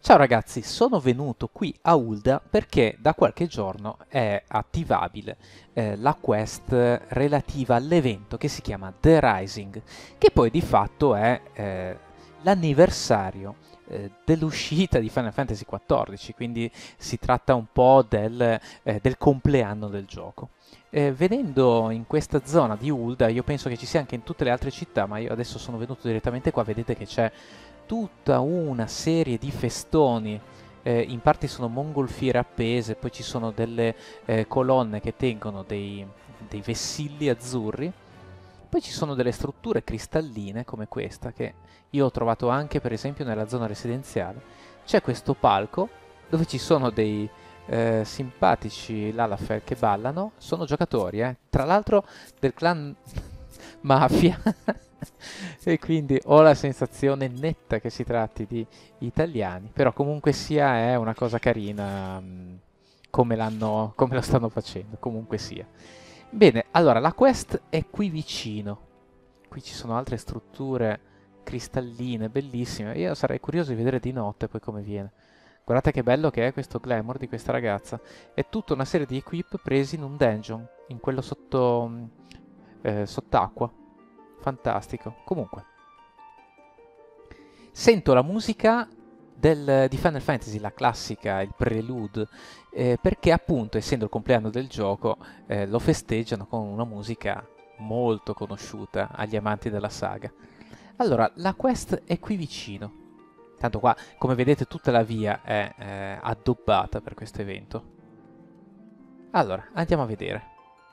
Ciao ragazzi, sono venuto qui a Ulda perché da qualche giorno è attivabile la quest relativa all'evento che si chiama The Rising, che poi di fatto è l'anniversario dell'uscita di Final Fantasy XIV, quindi si tratta un po' del compleanno del gioco. Venendo in questa zona di Ulda, io penso che ci sia anche in tutte le altre città, ma io adesso sono venuto direttamente qua, vedete che c'è tutta una serie di festoni. In parte sono mongolfiere appese, poi ci sono delle colonne che tengono dei vessilli azzurri, poi ci sono delle strutture cristalline come questa che io ho trovato anche per esempio nella zona residenziale. C'è questo palco dove ci sono dei simpatici Lalafell che ballano, sono giocatori, tra l'altro del clan Mafia. E quindi ho la sensazione netta che si tratti di italiani, però comunque sia è una cosa carina, come lo stanno facendo, comunque sia. Bene, allora la quest è qui vicino. Qui ci sono altre strutture cristalline, bellissime. Io sarei curioso di vedere di notte poi come viene. Guardate che bello che è questo glamour di questa ragazza. È tutta una serie di equip presi in un dungeon, in quello sott'acqua. Fantastico. Comunque, sento la musica di Final Fantasy, la classica, il prelude, perché appunto, essendo il compleanno del gioco, lo festeggiano con una musica molto conosciuta agli amanti della saga. Allora, la quest è qui vicino. Tanto qua, come vedete, tutta la via è addobbata per questo evento. Allora, andiamo a vedere.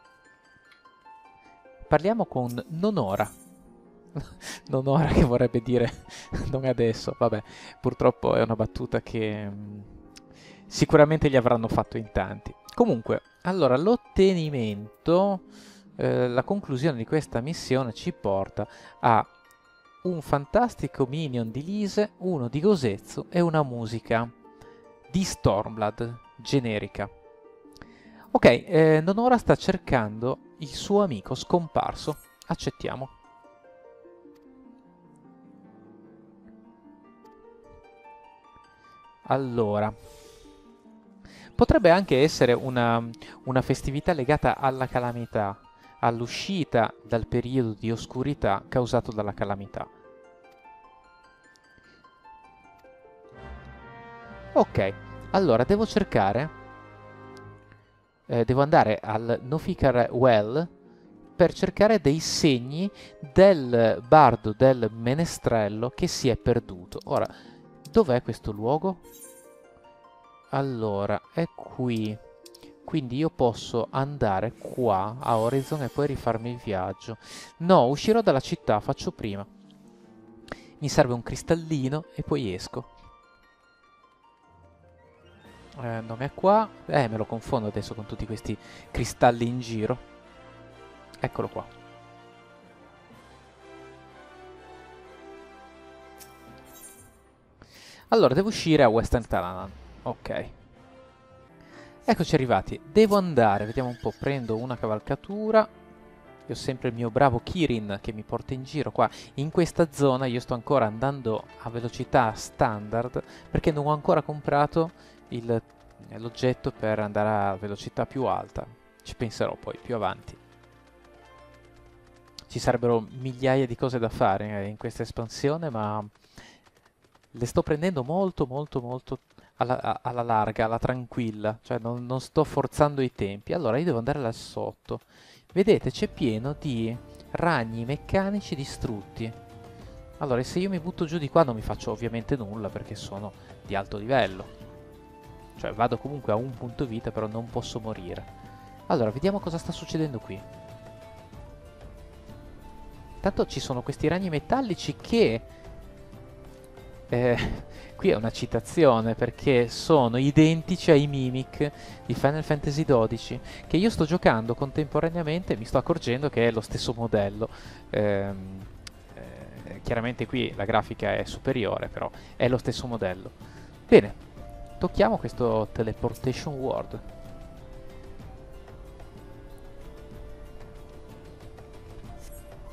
Parliamo con Nonora. Nonora che vorrebbe dire non adesso, vabbè, purtroppo è una battuta che sicuramente gli avranno fatto in tanti. Comunque, allora, l'ottenimento, la conclusione di questa missione ci porta a un fantastico minion di Lise, uno di Gosetsu e una musica di Stormblood generica. Ok, Nonora sta cercando il suo amico scomparso. Accettiamo. Allora, potrebbe anche essere una festività legata alla calamità, all'uscita dal periodo di oscurità causato dalla calamità. Ok, allora devo cercare, devo andare al Nofikar Well per cercare dei segni del bardo del menestrello che si è perduto. Ora, dov'è questo luogo? Allora, è qui. Quindi io posso andare qua a Horizon e poi rifarmi il viaggio. No, uscirò dalla città, faccio prima. Mi serve un cristallino e poi esco. Non è qua. Me lo confondo adesso con tutti questi cristalli in giro. Eccolo qua. Allora, devo uscire a Western Talanan. Ok. Eccoci arrivati. Devo andare, vediamo un po'. Prendo una cavalcatura. Io ho sempre il mio bravo Kirin che mi porta in giro qua. In questa zona io sto ancora andando a velocità standard perché non ho ancora comprato l'oggetto per andare a velocità più alta. Ci penserò poi più avanti. Ci sarebbero migliaia di cose da fare in questa espansione, ma le sto prendendo molto molto molto alla larga, alla tranquilla, cioè non sto forzando i tempi. Allora io devo andare là sotto. Vedete, c'è pieno di ragni meccanici distrutti. Allora, se io mi butto giù di qua non mi faccio ovviamente nulla perché sono di alto livello. Cioè vado comunque a un punto vita, però non posso morire. Allora, vediamo cosa sta succedendo qui. Intanto ci sono questi ragni metallici che qui è una citazione perché sono identici ai Mimic di Final Fantasy XII che io sto giocando contemporaneamente e mi sto accorgendo che è lo stesso modello. Chiaramente qui la grafica è superiore, però è lo stesso modello. Bene, tocchiamo questo Teleportation World.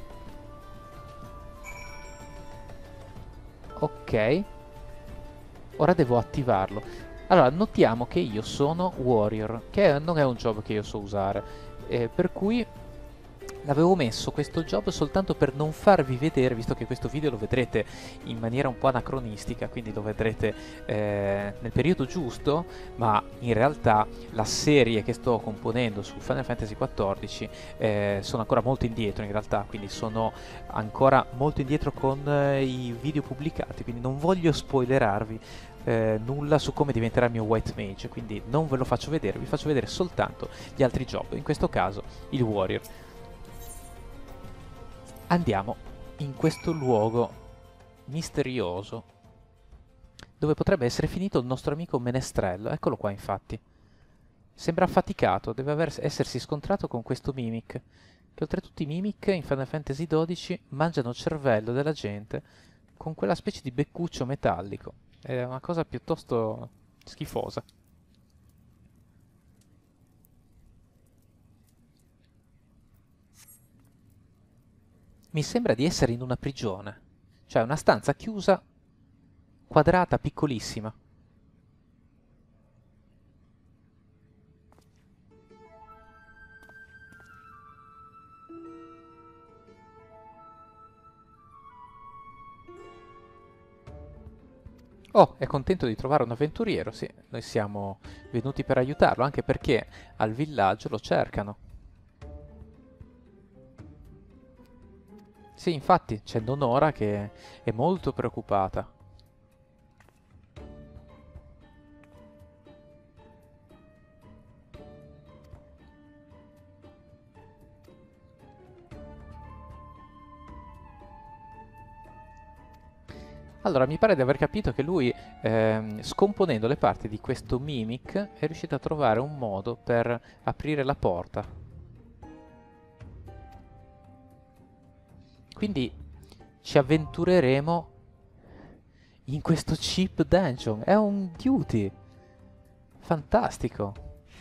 Ok. Ora devo attivarlo. Allora, notiamo che io sono Warrior, che non è un job che io so usare, per cui l'avevo messo questo job soltanto per non farvi vedere, visto che questo video lo vedrete in maniera un po' anacronistica, quindi lo vedrete nel periodo giusto, ma in realtà la serie che sto componendo su Final Fantasy XIV sono ancora molto indietro in realtà, quindi sono ancora molto indietro con i video pubblicati, quindi non voglio spoilerarvi nulla su come diventerà il mio White Mage, quindi non ve lo faccio vedere, vi faccio vedere soltanto gli altri job, in questo caso il Warrior. Andiamo in questo luogo misterioso dove potrebbe essere finito il nostro amico Menestrello. Eccolo qua, infatti. Sembra affaticato, deve essersi scontrato con questo Mimic, che oltretutto i Mimic in Final Fantasy XII mangiano il cervello della gente con quella specie di beccuccio metallico. È una cosa piuttosto schifosa. Mi sembra di essere in una prigione, cioè una stanza chiusa, quadrata, piccolissima. Oh, è contento di trovare un avventuriero, sì, noi siamo venuti per aiutarlo, anche perché al villaggio lo cercano. Sì, infatti, c'è Nonora che è molto preoccupata. Allora, mi pare di aver capito che lui, scomponendo le parti di questo Mimic, è riuscito a trovare un modo per aprire la porta. Quindi ci avventureremo in questo cheap dungeon. È un duty. Fantastico.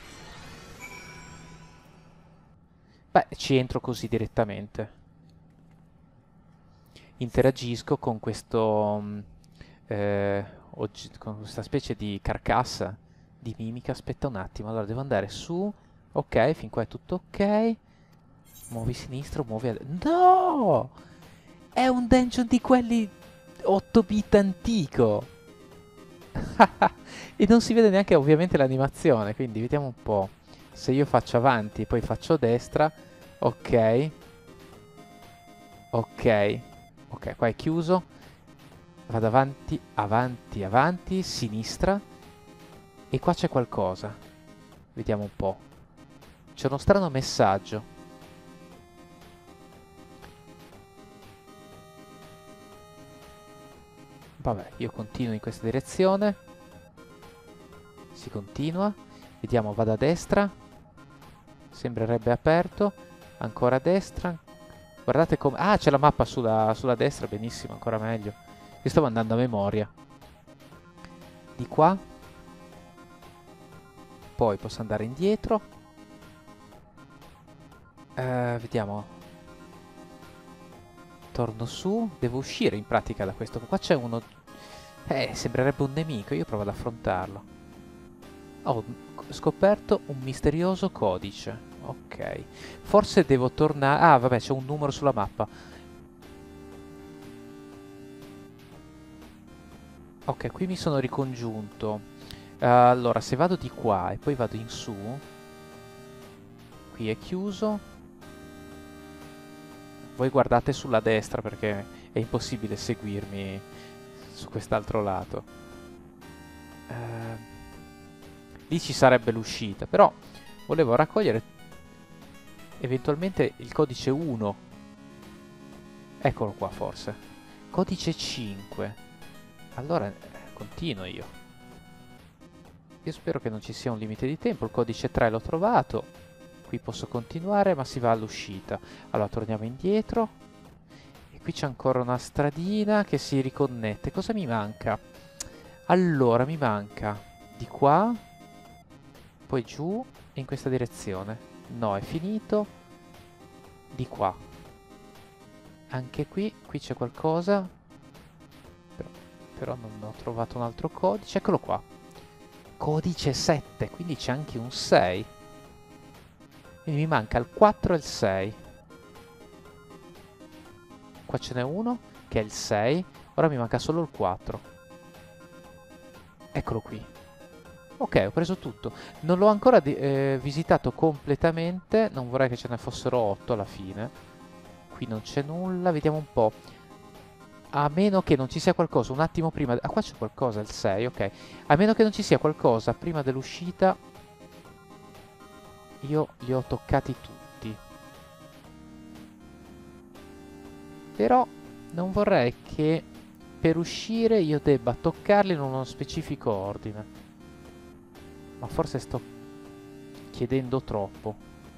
Beh, ci entro così direttamente. Interagisco con questo con questa specie di carcassa di mimica. Aspetta un attimo, allora devo andare su. Ok, fin qua è tutto ok. Muovi sinistro, muovi a... No! È un dungeon di quelli 8-bit antico. E non si vede neanche ovviamente l'animazione, quindi vediamo un po'. Se io faccio avanti e poi faccio destra, ok, ok, ok, qua è chiuso, vado avanti, avanti, avanti, sinistra, e qua c'è qualcosa. Vediamo un po'. C'è uno strano messaggio. Vabbè, io continuo in questa direzione. Si continua. Vediamo, vado a destra. Sembrerebbe aperto. Ancora a destra. Guardate come... Ah, c'è la mappa sulla destra, benissimo, ancora meglio. Io stavo andando a memoria. Di qua. Poi posso andare indietro. Vediamo. Torno su. Devo uscire in pratica da questo. Qua c'è uno... sembrerebbe un nemico. Io provo ad affrontarlo. Ho scoperto un misterioso codice. Ok. Forse devo tornare... Ah, vabbè, c'è un numero sulla mappa. Ok, qui mi sono ricongiunto. Allora, se vado di qua e poi vado in su... Qui è chiuso. Voi guardate sulla destra perché è impossibile seguirmi su quest'altro lato. Lì ci sarebbe l'uscita, però volevo raccogliere eventualmente il codice 1. Eccolo qua forse. Codice 5. Allora continuo io. Io spero che non ci sia un limite di tempo. Il codice 3 l'ho trovato. Qui posso continuare, ma si va all'uscita. Allora torniamo indietro. E qui c'è ancora una stradina che si riconnette. Cosa mi manca? Allora mi manca di qua, poi giù e in questa direzione. No, è finito. Di qua. Anche qui c'è qualcosa. però non ho trovato un altro codice. Eccolo qua. Codice 7, quindi c'è anche un 6. Quindi mi manca il 4 e il 6. Qua ce n'è uno, che è il 6. Ora mi manca solo il 4. Eccolo qui. Ok, ho preso tutto. Non l'ho ancora visitato completamente. Non vorrei che ce ne fossero 8 alla fine. Qui non c'è nulla. Vediamo un po'. A meno che non ci sia qualcosa un attimo prima... Ah, qua c'è qualcosa, il 6, ok. A meno che non ci sia qualcosa prima dell'uscita, io li ho toccati tutti. Però non vorrei che per uscire io debba toccarli in uno specifico ordine. Ma forse sto chiedendo troppo.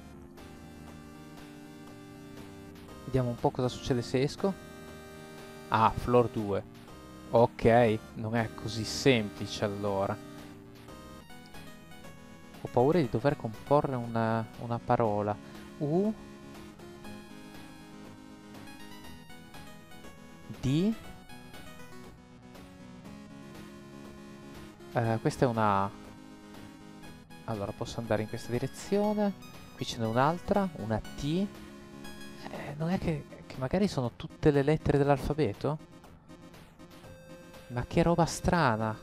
Vediamo un po' cosa succede se esco. Ah, floor 2. Ok, non è così semplice allora. Ho paura di dover comporre una parola. U. D. Questa è una A. Allora, posso andare in questa direzione. Qui ce n'è un'altra, una T. Non è che magari sono tutte le lettere dell'alfabeto? Ma che roba strana!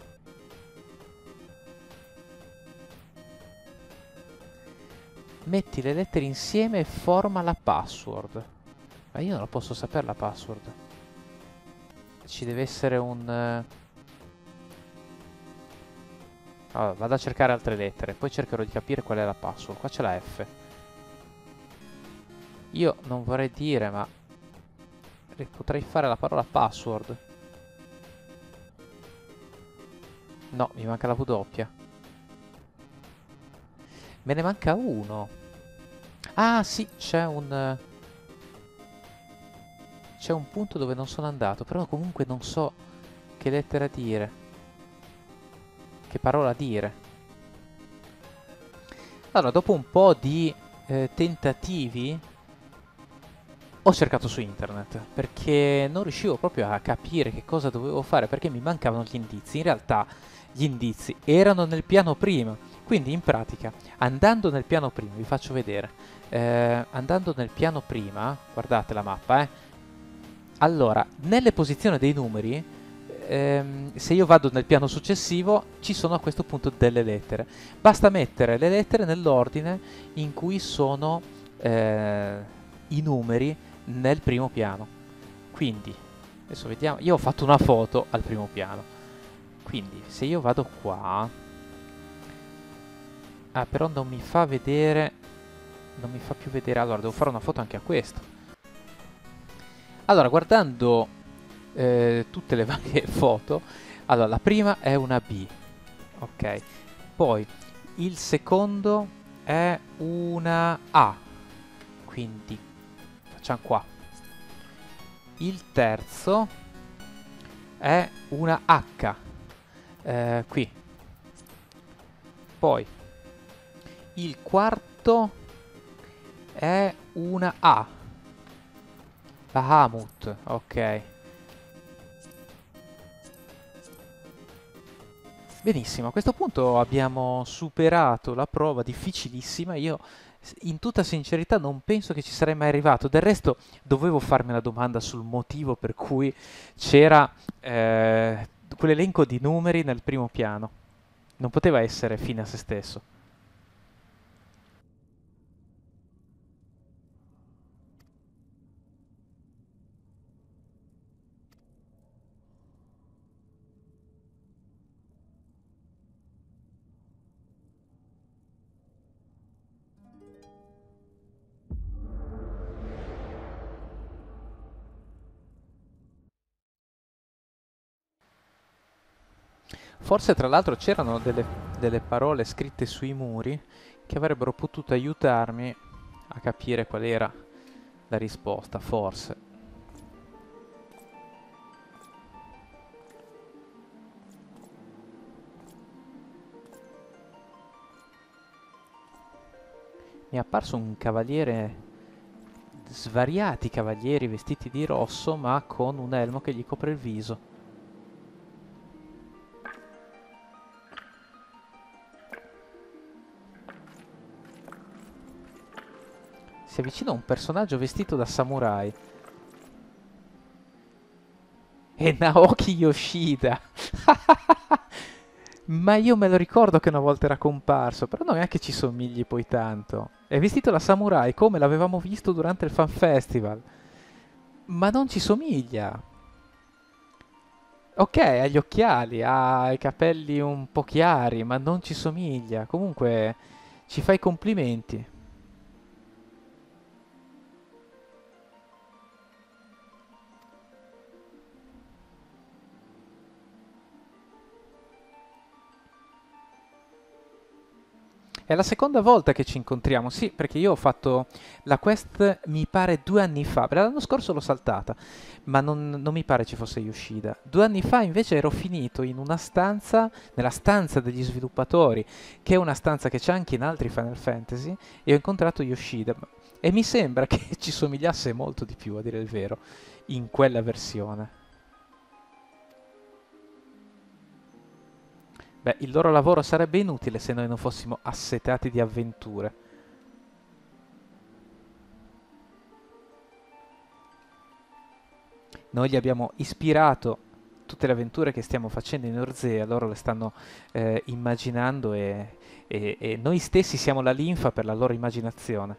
Metti le lettere insieme e forma la password. Ma io non la posso sapere la password. Ci deve essere un... Allora, vado a cercare altre lettere, poi cercherò di capire qual è la password. Qua c'è la F. Io non vorrei dire, ma potrei fare la parola password. No, mi manca la W. Me ne manca uno. Ah, sì, c'è un punto dove non sono andato, però comunque non so che lettera dire. Che parola dire. Allora, dopo un po' di tentativi, ho cercato su internet, perché non riuscivo proprio a capire che cosa dovevo fare, perché mi mancavano gli indizi. In realtà gli indizi erano nel piano prima, quindi in pratica, andando nel piano prima, vi faccio vedere, andando nel piano prima, guardate la mappa, allora, nelle posizioni dei numeri, se io vado nel piano successivo, ci sono a questo punto delle lettere. Basta mettere le lettere nell'ordine in cui sono i numeri nel primo piano. Quindi, adesso vediamo, io ho fatto una foto al primo piano. Quindi, se io vado qua... Ah, però non mi fa vedere... Non mi fa più vedere... Allora, devo fare una foto anche a questo. Allora, guardando tutte le varie foto, allora, la prima è una B, ok? Poi, il secondo è una A, quindi facciamo qua. Il terzo è una H, qui. Poi, il quarto è una A, Bahamut, ok. Benissimo, a questo punto abbiamo superato la prova difficilissima. Io, in tutta sincerità, non penso che ci sarei mai arrivato. Del resto, dovevo farmi una domanda sul motivo per cui c'era quell'elenco di numeri nel primo piano. Non poteva essere fine a se stesso. Forse, tra l'altro, c'erano delle parole scritte sui muri che avrebbero potuto aiutarmi a capire qual era la risposta, forse. Mi è apparso un cavaliere, svariati cavalieri vestiti di rosso, ma con un elmo che gli copre il viso. Si avvicina un personaggio vestito da samurai. È Naoki Yoshida. Ma io me lo ricordo che una volta era comparso, però non è che ci somigli poi tanto. È vestito da samurai come l'avevamo visto durante il Fan Festival, ma non ci somiglia. Ok, ha gli occhiali, ha i capelli un po' chiari, ma non ci somiglia. Comunque ci fai complimenti. È la seconda volta che ci incontriamo, sì, perché io ho fatto la quest, mi pare 2 anni fa, per l'anno scorso l'ho saltata, ma non mi pare ci fosse Yoshida. 2 anni fa invece ero finito in una stanza, nella stanza degli sviluppatori, che è una stanza che c'è anche in altri Final Fantasy, e ho incontrato Yoshida. E mi sembra che ci somigliasse molto di più, a dire il vero, in quella versione. Beh, il loro lavoro sarebbe inutile se noi non fossimo assetati di avventure. Noi gli abbiamo ispirato tutte le avventure che stiamo facendo in Orzea, loro le stanno immaginando e noi stessi siamo la linfa per la loro immaginazione.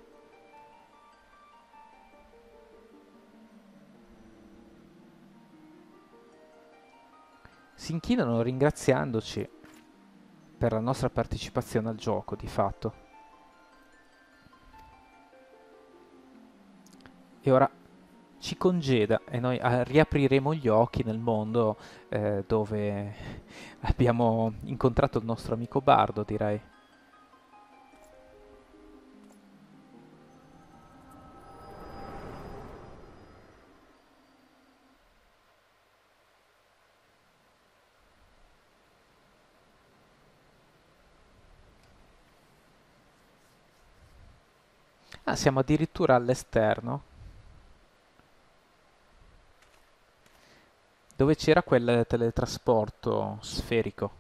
Si inchinano ringraziandoci per la nostra partecipazione al gioco, di fatto. E ora ci congeda e noi riapriremo gli occhi nel mondo dove abbiamo incontrato il nostro amico Bardo, direi. Ah, siamo addirittura all'esterno, dove c'era quel teletrasporto sferico.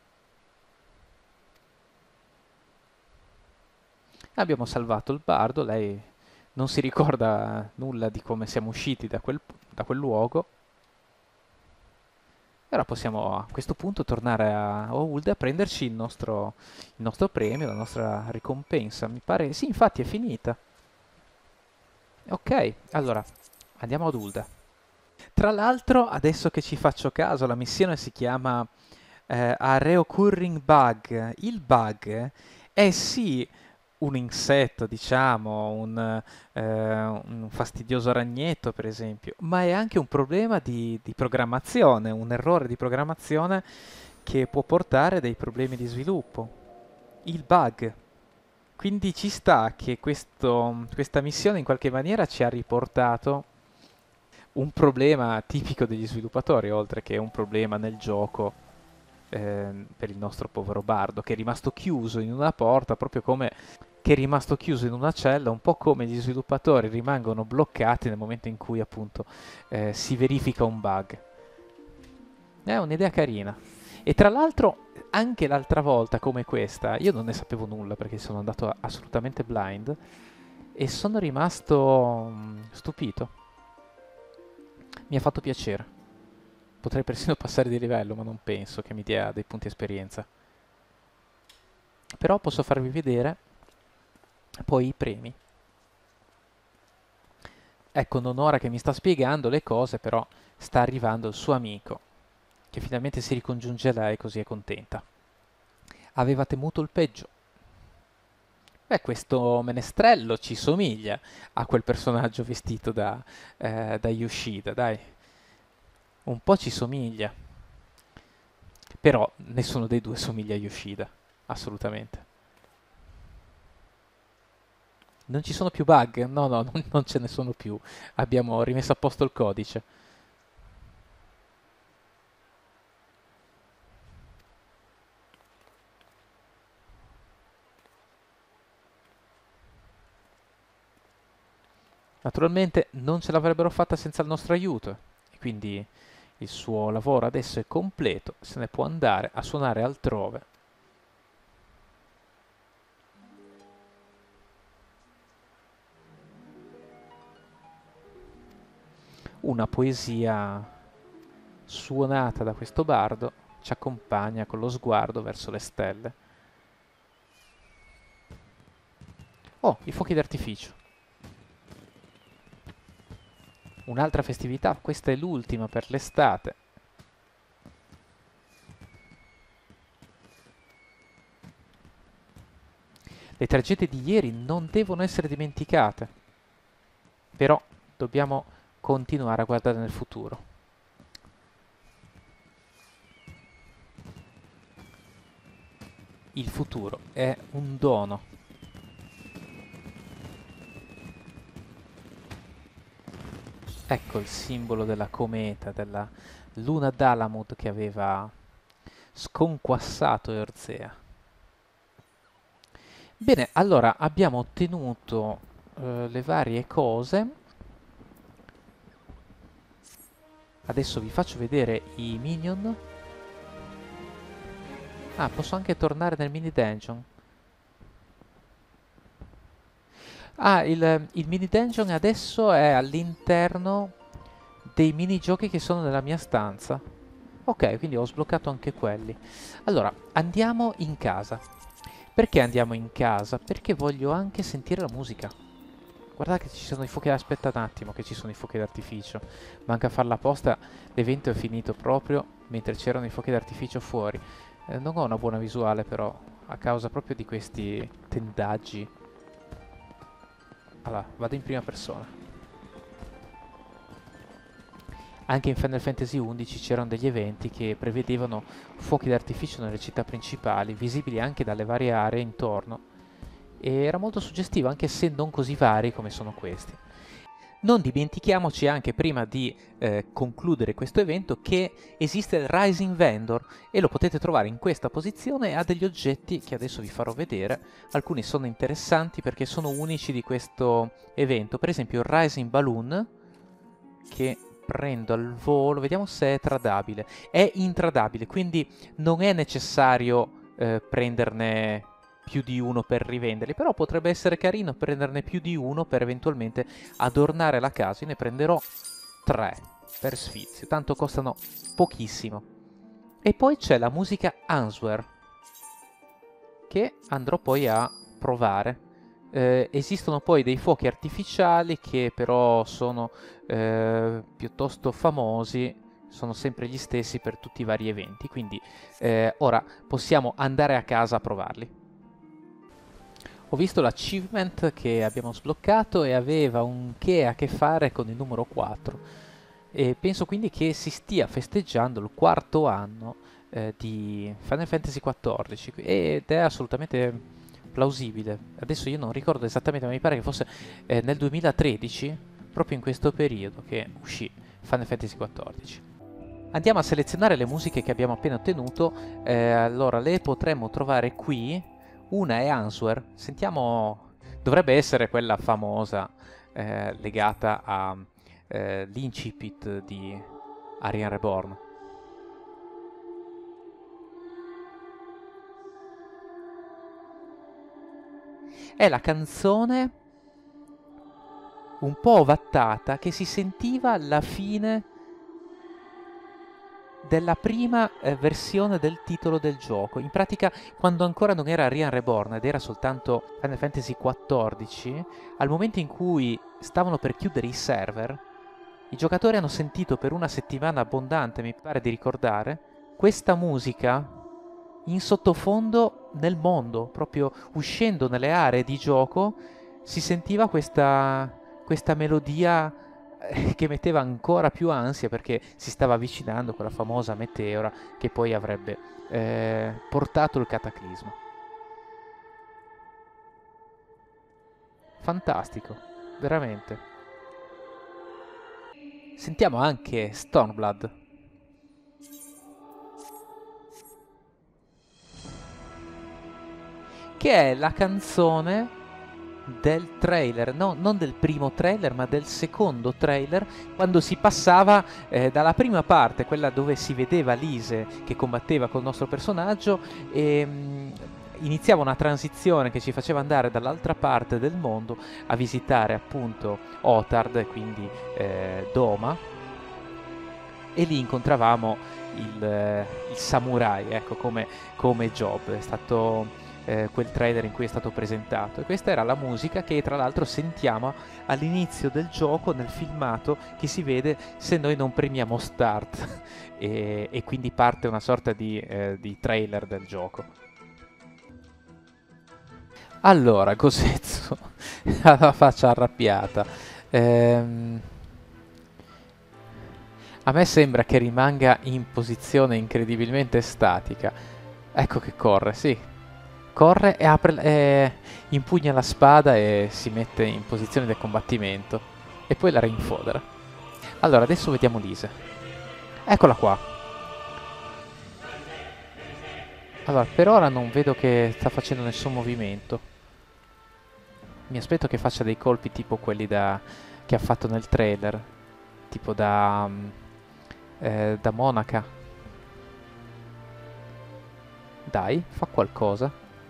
Abbiamo salvato il bardo, lei non si ricorda nulla di come siamo usciti da quel luogo. E ora possiamo a questo punto tornare a Ould a prenderci il nostro premio, la nostra ricompensa. Mi pare, sì, infatti è finita. Ok, allora andiamo ad Ulda. Tra l'altro, adesso che ci faccio caso, la missione si chiama A Reoccurring Bug. Il bug è sì un insetto, diciamo, un fastidioso ragnetto, per esempio, ma è anche un problema di programmazione, un errore di programmazione che può portare dei problemi di sviluppo. Il bug. Quindi ci sta che questa missione in qualche maniera ci ha riportato un problema tipico degli sviluppatori, oltre che un problema nel gioco per il nostro povero bardo, che è rimasto chiuso in una porta, proprio come che è rimasto chiuso in una cella, un po' come gli sviluppatori rimangono bloccati nel momento in cui appunto si verifica un bug. È un'idea carina. E tra l'altro, anche l'altra volta come questa, io non ne sapevo nulla perché sono andato assolutamente blind e sono rimasto stupito. Mi ha fatto piacere. Potrei persino passare di livello, ma non penso che mi dia dei punti esperienza. Però posso farvi vedere poi i premi. Ecco, Nonora che mi sta spiegando le cose, però sta arrivando il suo amico, che finalmente si ricongiunge a lei così è contenta. Aveva temuto il peggio. Beh, questo menestrello ci somiglia a quel personaggio vestito da Yoshida, dai. Un po' ci somiglia. Però nessuno dei due somiglia a Yoshida, assolutamente. Non ci sono più bug? No, no, non ce ne sono più. Abbiamo rimesso a posto il codice. Naturalmente non ce l'avrebbero fatta senza il nostro aiuto, e quindi il suo lavoro adesso è completo, se ne può andare a suonare altrove. una poesia suonata da questo bardo ci accompagna con lo sguardo verso le stelle. Oh, i fuochi d'artificio. Un'altra festività, questa è l'ultima per l'estate. Le tragedie di ieri non devono essere dimenticate, però dobbiamo continuare a guardare nel futuro. Il futuro è un dono. Ecco il simbolo della cometa, della luna d'Alamut che aveva sconquassato Eorzea. Bene, allora abbiamo ottenuto le varie cose. Adesso vi faccio vedere i minion. Ah, posso anche tornare nel mini dungeon. Ah, il mini dungeon adesso è all'interno dei minigiochi che sono nella mia stanza. Ok, quindi ho sbloccato anche quelli. Allora, andiamo in casa. Perché andiamo in casa? Perché voglio anche sentire la musica. Guardate che ci sono i fuochi... Aspetta un attimo che ci sono i fuochi d'artificio. Manca a farla apposta, l'evento è finito proprio mentre c'erano i fuochi d'artificio fuori. Non ho una buona visuale però, a causa proprio di questi tendaggi. Allora, vado in prima persona. Anche in Final Fantasy XI c'erano degli eventi che prevedevano fuochi d'artificio nelle città principali, visibili anche dalle varie aree intorno. E era molto suggestivo, anche se non così vari come sono questi. Non dimentichiamoci anche, prima di concludere questo evento, che esiste il Rising Vendor e lo potete trovare in questa posizione e ha degli oggetti che adesso vi farò vedere. Alcuni sono interessanti perché sono unici di questo evento. Per esempio il Rising Balloon, che prendo al volo, vediamo se è tradabile. È intradabile, quindi non è necessario prenderne più di uno per rivenderli, però potrebbe essere carino prenderne più di uno per eventualmente adornare la casa. Io ne prenderò 3 per sfizio, tanto costano pochissimo. E poi c'è la musica Answer, che andrò poi a provare. Esistono poi dei fuochi artificiali che però sono piuttosto famosi, sono sempre gli stessi per tutti i vari eventi, quindi ora possiamo andare a casa a provarli. Ho visto l'achievement che abbiamo sbloccato e aveva un che a che fare con il numero 4 e penso quindi che si stia festeggiando il 4º anno di Final Fantasy XIV ed è assolutamente plausibile. Adesso io non ricordo esattamente, ma mi pare che fosse nel 2013, proprio in questo periodo, che uscì Final Fantasy XIV. Andiamo a selezionare le musiche che abbiamo appena ottenuto. Allora, le potremmo trovare qui. Una è Answer, sentiamo, dovrebbe essere quella famosa legata all'incipit di Aryan Reborn. È la canzone un po' ovattata che si sentiva alla fine della prima versione del titolo del gioco. In pratica, quando ancora non era Aryan Reborn ed era soltanto Final Fantasy XIV, al momento in cui stavano per chiudere i server, i giocatori hanno sentito per una settimana abbondante, mi pare di ricordare, questa musica in sottofondo nel mondo, proprio uscendo nelle aree di gioco, si sentiva questa melodia che metteva ancora più ansia perché si stava avvicinando quella famosa meteora che poi avrebbe portato il cataclisma. Fantastico, veramente. Sentiamo anche Stormblood. Che è la canzone del trailer, no, non del primo trailer ma del secondo trailer, quando si passava dalla prima parte, quella dove si vedeva Lise che combatteva col nostro personaggio, e iniziava una transizione che ci faceva andare dall'altra parte del mondo a visitare appunto Otard, quindi Doma, e lì incontravamo il samurai, ecco, come Job. È stato quel trailer in cui è stato presentato, e questa era la musica che tra l'altro sentiamo all'inizio del gioco nel filmato che si vede se noi non premiamo start e quindi parte una sorta di trailer del gioco. Allora, Gosetsu ha la faccia arrabbiata. Ehm, a me sembra che rimanga in posizione incredibilmente statica. Ecco che corre, sì. Corre e impugna la spada e si mette in posizione del combattimento. E poi la rinfodera. Allora, adesso vediamo Lise. Eccola qua. Allora, per ora non vedo che sta facendo nessun movimento. Mi aspetto che faccia dei colpi tipo quelli che ha fatto nel trailer. Tipo da monaca. Dai, fa qualcosa.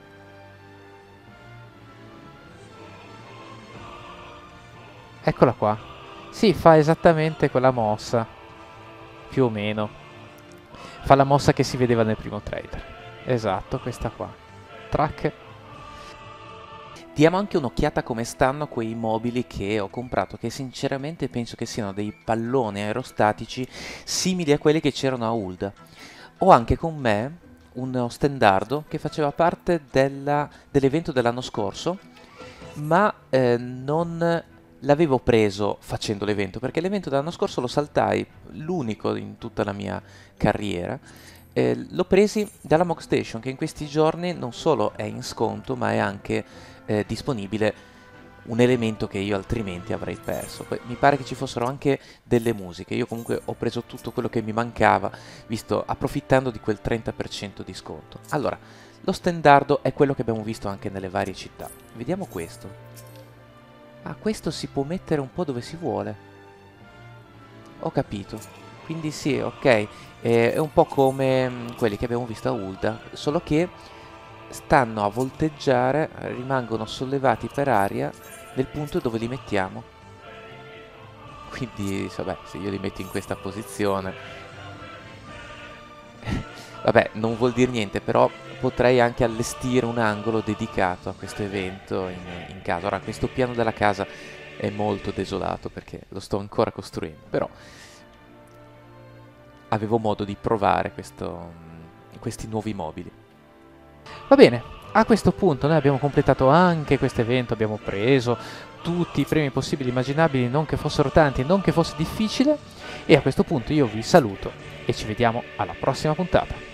Eccola qua. Sì, fa esattamente quella mossa. Più o meno. Fa la mossa che si vedeva nel primo trailer. Esatto, questa qua. Track. Diamo anche un'occhiata a come stanno quei mobili che ho comprato, che sinceramente penso che siano dei palloni aerostatici simili a quelli che c'erano a Ulda. Ho anche con me uno stendardo che faceva parte dell'evento dell'anno scorso, ma non l'avevo preso facendo l'evento, perché l'evento dell'anno scorso lo saltai, l'unico in tutta la mia carriera. L'ho presi dalla Mog Station, che in questi giorni non solo è in sconto, ma è anche disponibile un elemento che io altrimenti avrei perso. Poi mi pare che ci fossero anche delle musiche. Io comunque ho preso tutto quello che mi mancava, visto approfittando di quel 30% di sconto. Allora, lo stendardo è quello che abbiamo visto anche nelle varie città. Vediamo questo. Ah, questo si può mettere un po' dove si vuole. Ho capito. Quindi sì, ok. È un po' come quelli che abbiamo visto a Ulda, solo che stanno a volteggiare, rimangono sollevati per aria nel punto dove li mettiamo. Quindi, vabbè, se io li metto in questa posizione, vabbè, non vuol dire niente, però potrei anche allestire un angolo dedicato a questo evento in caso. Ora, questo piano della casa è molto desolato perché lo sto ancora costruendo, però avevo modo di provare questi nuovi mobili. Va bene, a questo punto noi abbiamo completato anche questo evento, abbiamo preso tutti i premi possibili e immaginabili, non che fossero tanti, non che fosse difficile, e a questo punto io vi saluto e ci vediamo alla prossima puntata.